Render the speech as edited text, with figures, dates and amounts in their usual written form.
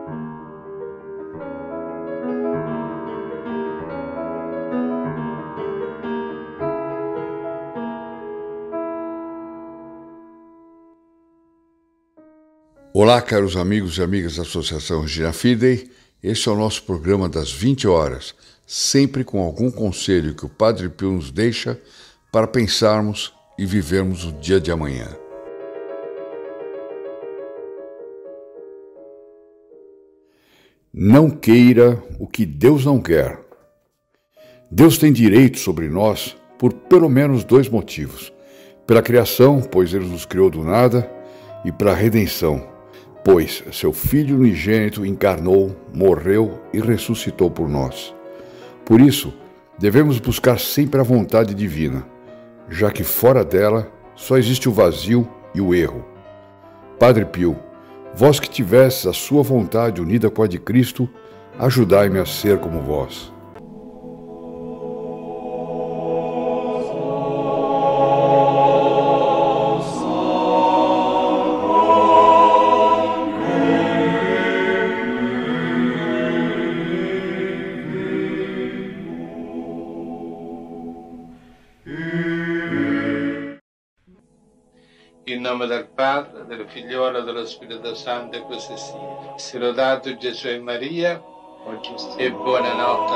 Olá, caros amigos e amigas da Associação Regina Fidei. Este é o nosso programa das 20 horas, sempre com algum conselho que o Padre Pio nos deixa para pensarmos e vivermos o dia de amanhã. Não queira o que Deus não quer. Deus tem direito sobre nós por pelo menos 2 motivos. Pela criação, pois Ele nos criou do nada, e pela redenção, pois seu Filho unigênito encarnou, morreu e ressuscitou por nós. Por isso, devemos buscar sempre a vontade divina, já que fora dela só existe o vazio e o erro. Padre Pio, vós que tivestes a sua vontade unida com a de Cristo, ajudai-me a ser como vós. In nome del Padre, del Figliolo e dello Spirito Santo, e così sia. Sia lodato Gesù e Maria, e buonanotte